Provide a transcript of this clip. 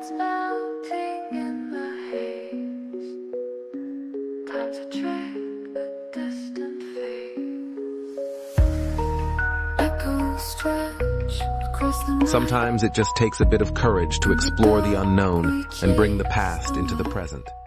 Clouds melting in the haze. Time to track a distant face. Echoes stretch across the night. Sometimes it just takes a bit of courage to explore the unknown and bring the past into the present.